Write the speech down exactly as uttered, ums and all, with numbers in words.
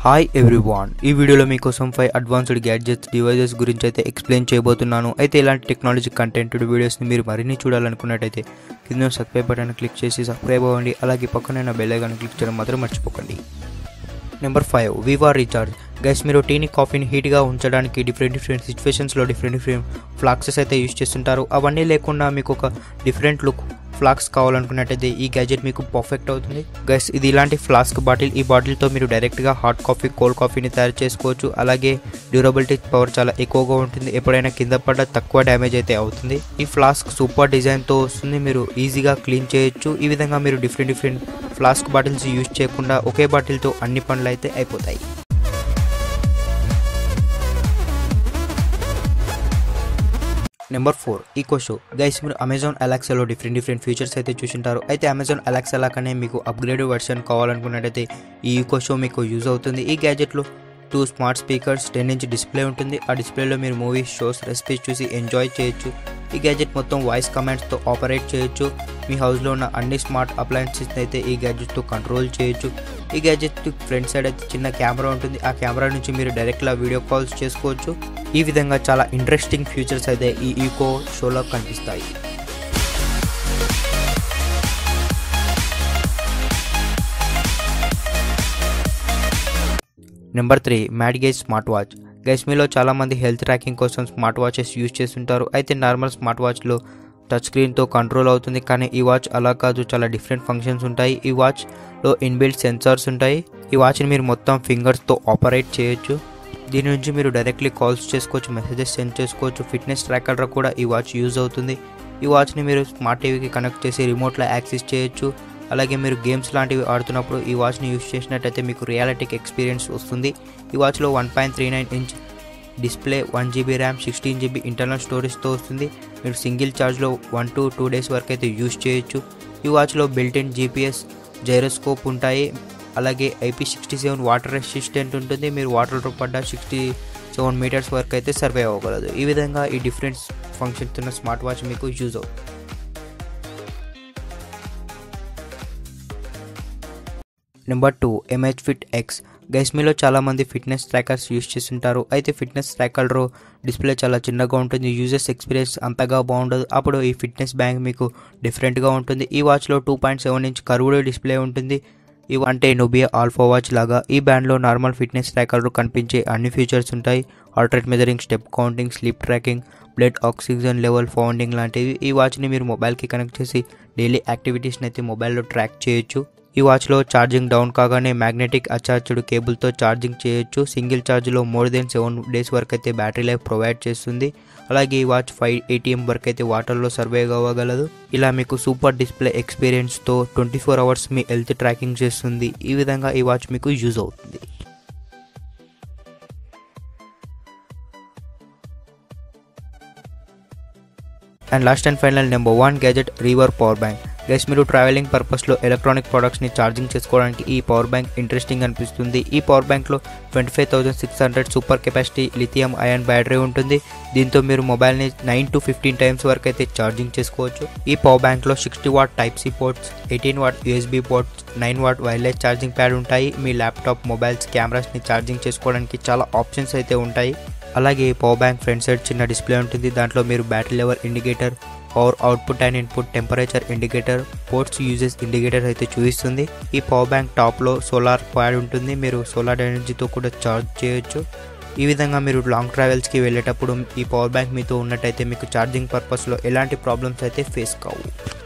Hi everyone, ఈ వీడియోలో మీకోసం ఫైవ్ అడ్వాన్స్డ్ గ్యాడ్జెట్స్ డివైజెస్ గురించి అయితే ఎక్స్ప్లెయిన్ చేయబోతున్నాను. అయితే ఇలాంటి టెక్నాలజీ కంటెంటెడ్ వీడియోస్ని మీరు మరిన్ని చూడాలనుకున్నట్టయితే కింద సబ్స్క్రైబ్ బటన్ క్లిక్ చేసి సబ్స్క్రైబ్ అవ్వండి. అలాగే పక్కన బెల్ ఐకాన్ క్లిక్ చేయడం మాత్రం మర్చిపోకండి. Number five, Viva recharge. Guys, మీరు టీని కాఫీని హీట్గా ఉంచడానికి డిఫరెంట్ డిఫరెంట్ సిచ్యువేషన్స్లో డిఫరెంట్ డిఫరెంట్ ఫ్లాక్సెస్ అయితే యూజ్ చేస్తుంటారు. అవన్నీ లేకుండా మీకు ఒక డిఫరెంట్ లుక్ ఫ్లాస్క్ కావాలనుకున్నట్టయితే ఈ గ్యాజెట్ మీకు పర్ఫెక్ట్ అవుతుంది. గైస్, ఇది ఇలాంటి ఫ్లాస్క్ బాటిల్. ఈ బాటిల్తో మీరు డైరెక్ట్గా హాట్ కాఫీ, కోల్డ్ కాఫీని తయారు చేసుకోవచ్చు. అలాగే డ్యూరబిలిటీ పవర్ చాలా ఎక్కువగా ఉంటుంది. ఎప్పుడైనా కింద పడ్డ తక్కువ డ్యామేజ్ అయితే అవుతుంది. ఈ ఫ్లాస్క్ సూపర్ డిజైన్తో వస్తుంది. మీరు ఈజీగా క్లీన్ చేయొచ్చు. ఈ విధంగా మీరు different different flask bottles use చేయకుండా ఒకే బాటిల్తో అన్ని పనులు అయితే అయిపోతాయి. Number four, echo show. Guys, మీరు అమెజాన్ అలెక్సాలో డిఫరెంట్ డిఫరెంట్ ఫీచర్స్ అయితే చూసింటారు. అయితే అమెజాన్ అలెక్సా లాగానే మీకు అప్గ్రేడ్ వర్షన్ కావాలనుకున్నట్టయితే ఈ ఈకో షో మీకు యూజ్ అవుతుంది. ఈ గ్యాజెట్లో two smart speakers, ten inch display ఉంటుంది. ఆ డిస్ప్లేలో మీరు మూవీస్, షోస్, రెసిపీస్ చూసి ఎంజాయ్ చేయొచ్చు. ఈ గ్యాజెట్ మొత్తం వాయిస్ కమాండ్స్తో ఆపరేట్ చేయొచ్చు. మీ హౌస్లో ఉన్న అన్ని స్మార్ట్ అప్లయన్సెస్ అయితే ఈ గ్యాజెట్తో కంట్రోల్ చేయొచ్చు. ఈ గ్యాజెట్ ఫ్రంట్ సైడ్ అయితే చిన్న కెమెరా ఉంటుంది. ఆ కెమెరా నుంచి మీరు డైరెక్ట్గా వీడియో కాల్స్ చేసుకోవచ్చు. ఈ విధంగా చాలా ఇంట్రెస్టింగ్ ఫీచర్స్ అయితే ఈ ఈకో షోలో కనిపిస్తాయి. Number three, Madgaze smart watch. Guys, మీలో చాలామంది హెల్త్ ట్రాకింగ్ కోసం స్మార్ట్ వాచెస్ యూజ్ చేస్తుంటారు. అయితే నార్మల్ స్మార్ట్ వాచ్లో టచ్ స్క్రీన్తో కంట్రోల్ అవుతుంది. కానీ ఈ వాచ్ అలా కాదు, చాలా డిఫరెంట్ ఫంక్షన్స్ ఉంటాయి. ఈ వాచ్లో ఇన్బిల్ట్ సెన్సార్స్ ఉంటాయి. ఈ వాచ్ని మీరు మొత్తం ఫింగర్స్తో ఆపరేట్ చేయొచ్చు. దీని నుంచి మీరు డైరెక్ట్లీ కాల్స్ చేసుకోవచ్చు, మెసేజెస్ సెండ్ చేసుకోవచ్చు. ఫిట్నెస్ ట్రాకర్ కూడా ఈ వాచ్ యూజ్ అవుతుంది. ఈ వాచ్ని మీరు స్మార్ట్ టీవీకి కనెక్ట్ చేసి రిమోట్లో యాక్సెస్ చేయొచ్చు. అలాగే మీరు గేమ్స్ లాంటివి ఆడుతున్నప్పుడు ఈ వాచ్ని యూజ్ చేసినట్టయితే మీకు రియాలిటిక్ ఎక్స్పీరియన్స్ వస్తుంది. ఈ వాచ్లో one point three nine inch display, one GB RAM, sixteen GB internal స్టోరేజ్తో వస్తుంది. మీరు సింగిల్ ఛార్జ్లో వన్ టు టూ డేస్ వరకు అయితే యూజ్ చేయొచ్చు. ఈ వాచ్లో బిల్ట్ ఇన్ జీపీఎస్, జైరోస్కోప్ ఉంటాయి. అలాగే IP sixty seven water resistant ఉంటుంది. మీరు వాటర్లో పడ్డ సిక్స్టీ సెవెన్ మీటర్స్ వరకు అయితే సర్వే అవ్వగలదు. ఈ విధంగా ఈ డిఫరెంట్ ఫంక్షన్స్ ఉన్న స్మార్ట్ వాచ్ మీకు యూజ్ అవుతుంది. Number two, MH fit X. Guys, మీలో చాలామంది ఫిట్నెస్ ట్రాకర్స్ యూజ్ చేస్తుంటారు. అయితే ఫిట్నెస్ ట్రాకర్లో డిస్ప్లే చాలా చిన్నగా ఉంటుంది. యూజర్స్ ఎక్స్పీరియన్స్ అంతగా బాగుండదు. అప్పుడు ఈ ఫిట్నెస్ బ్యాంక్ మీకు డిఫరెంట్గా ఉంటుంది. ఈ వాచ్లో two point seven inch curved display ఉంటుంది. ఇవి అంటే నోబియా ఆల్ఫా వాచ్ లాగా. ఈ బ్యాండ్లో నార్మల్ ఫిట్నెస్ ట్రాకర్లో కనిపించే అన్ని ఫీచర్స్ ఉంటాయి. Heart measuring, step counting, sleep tracking, blood oxygen level founding లాంటివి. ఈ వాచ్ని మీరు మొబైల్కి కనెక్ట్ చేసి డైలీ యాక్టివిటీస్ని అయితే మొబైల్లో ట్రాక్ చేయొచ్చు. ఈ వాచ్లో ఛార్జింగ్ డౌన్ కాగానే మ్యాగ్నెటిక్ అటాచ్డ్ కేబుల్తో ఛార్జింగ్ చేయొచ్చు. సింగిల్ ఛార్జ్లో మోర్ దెన్ సెవెన్ డేస్ వరకు అయితే బ్యాటరీ లైఫ్ ప్రొవైడ్ చేస్తుంది. అలాగే ఈ వాచ్ ఫైవ్ ఏటీఎం వరకు అయితే వాటర్లో సర్వే అవ్వగలదు. ఇలా మీకు సూపర్ డిస్ప్లే ఎక్స్పీరియన్స్తో ట్వంటీ ఫోర్ అవర్స్ మీ హెల్త్ ట్రాకింగ్ చేస్తుంది. ఈ విధంగా ఈ వాచ్ మీకు యూజ్ అవుతుంది. And last and final, number one gadget, river power bank. Guys, మీరు ట్రావెలింగ్ పర్పస్లో ఎలక్ట్రానిక్ ప్రొడక్ట్స్ని ఛార్జింగ్ చేసుకోవడానికి ఈ పవర్ బ్యాంక్ ఇంట్రెస్టింగ్ అనిపిస్తుంది. ఈ పవర్ బ్యాంక్లో twenty five thousand six hundred super capacity lithium ion battery ఉంటుంది. దీంతో మీరు మొబైల్ని నైన్ టు ఫిఫ్టీన్ టైమ్స్ వరకు అయితే ఛార్జింగ్ చేసుకోవచ్చు. ఈ పవర్ బ్యాంక్లో sixty watt type C ports, eighteen watt USB ports, nine watt wireless charging pad ఉంటాయి. మీ ల్యాప్టాప్, మొబైల్స్, కెమెరాస్ని ఛార్జింగ్ చేసుకోవడానికి చాలా ఆప్షన్స్ అయితే ఉంటాయి. అలాగే పవర్ బ్యాంక్ ఫ్రంట్ సైడ్ చిన్న డిస్ప్లే ఉంటుంది. దాంట్లో మీరు battery level indicator, power output and input, temperature indicator, ports uses indicator అయితే చూపిస్తుంది. ఈ పవర్ బ్యాంక్ టాప్లో సోలార్ ప్యాడ్ ఉంటుంది. మీరు సోలార్ ఎనర్జీతో కూడా ఛార్జ్ చేయొచ్చు. ఈ విధంగా మీరు లాంగ్ ట్రావెల్స్కి వెళ్ళేటప్పుడు ఈ పవర్ బ్యాంక్ మీతో ఉన్నట్టయితే మీకు ఛార్జింగ్ పర్పస్లో ఎలాంటి ప్రాబ్లమ్స్ అయితే ఫేస్ కావు.